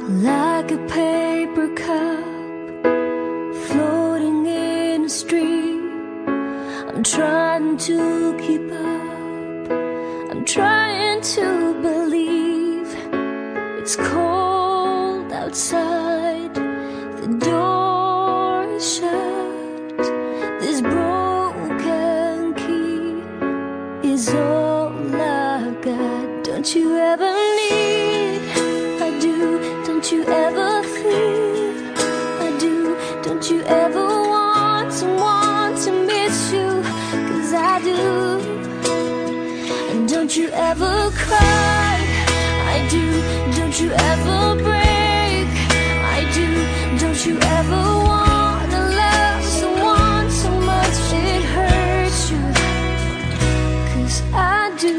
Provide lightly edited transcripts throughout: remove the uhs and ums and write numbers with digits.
like a paper cup floating in a stream. I'm trying to keep up, I'm trying to believe. It's cold outside, the door is shut. This broken key is all I got. Don't you ever need, I do. Don't you ever feel, I do. Don't you ever want someone to miss you, 'cause I do. And don't you ever cry, I do. Don't you ever break, I do. Don't you ever wanna love someone so much it hurts you, 'cause I do.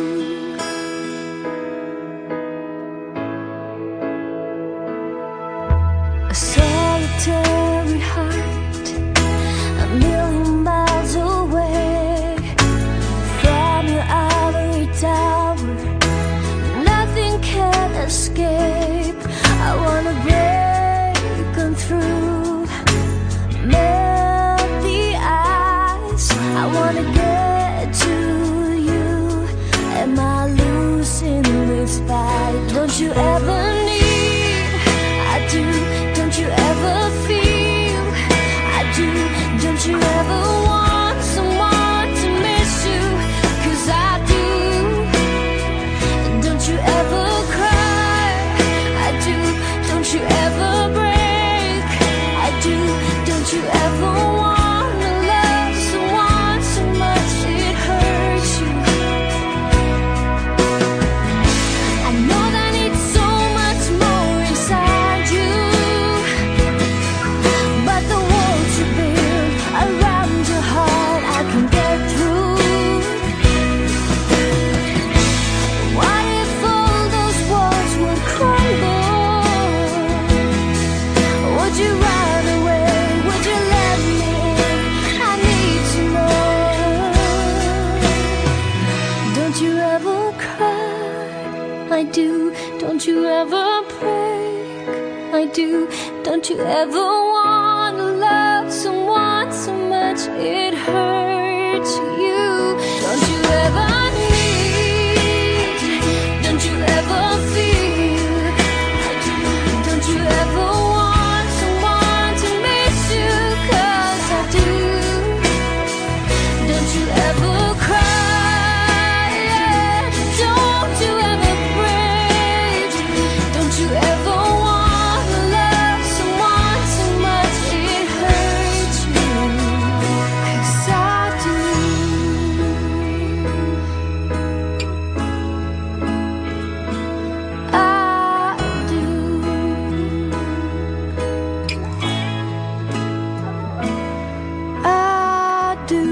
A solitary heart, a million miles away from your ivory tower. Nothing can escape. I wanna break on through, melt the ice. I wanna get to you. Am I losing this fight? Don't you ever need, I do. Don't you ever feel, I do. Don't you ever want someone to miss you, 'cause I do. And don't you ever cry, I do. Don't you ever break, I do. Don't you ever wanna love someone so much it hurts you. I know that it's so much more inside you, but the walls you build around your heart I can get through. What if all those walls would crumble? Would you run away? Would you let me in? I need to know. Don't you ever cry, I do. Don't you ever break, I do. Don't you ever wanna love someone so much it hurts you? Don't you ever need, don't you ever feel, I do. Don't you ever want someone to miss you, 'cause I do. Don't you ever cry, yeah. Don't you ever break. Don't you ever wanna love someone so much it hurts you, 'cause I do. I do. I do.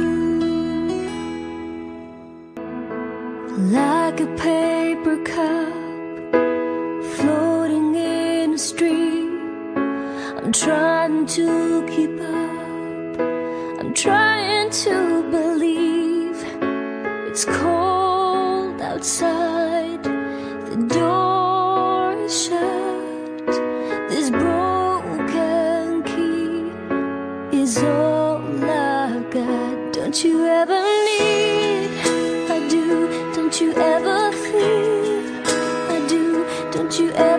Like a paper cup floating in a stream. I'm trying to keep up, I'm trying to believe. It's cold outside, the door is shut. This broken key is all I got. Don't you ever need, I do. Don't you ever feel, I do. Don't you ever